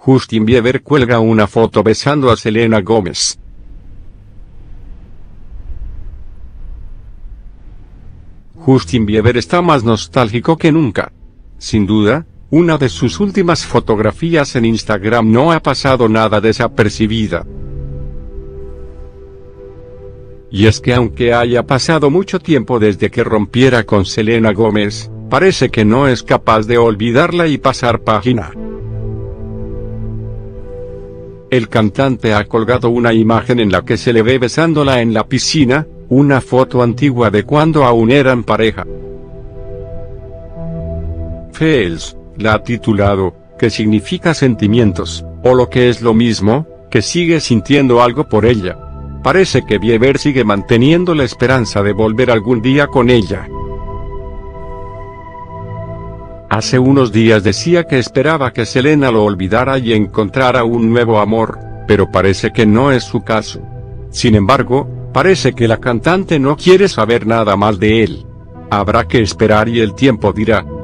Justin Bieber cuelga una foto besando a Selena Gomez. Justin Bieber está más nostálgico que nunca. Sin duda, una de sus últimas fotografías en Instagram no ha pasado nada desapercibida. Y es que aunque haya pasado mucho tiempo desde que rompiera con Selena Gomez, parece que no es capaz de olvidarla y pasar página. El cantante ha colgado una imagen en la que se le ve besándola en la piscina, una foto antigua de cuando aún eran pareja. Feels la ha titulado, que significa sentimientos, o lo que es lo mismo, que sigue sintiendo algo por ella. Parece que Bieber sigue manteniendo la esperanza de volver algún día con ella. Hace unos días decía que esperaba que Selena lo olvidara y encontrara un nuevo amor, pero parece que no es su caso. Sin embargo, parece que la cantante no quiere saber nada más de él. Habrá que esperar y el tiempo dirá.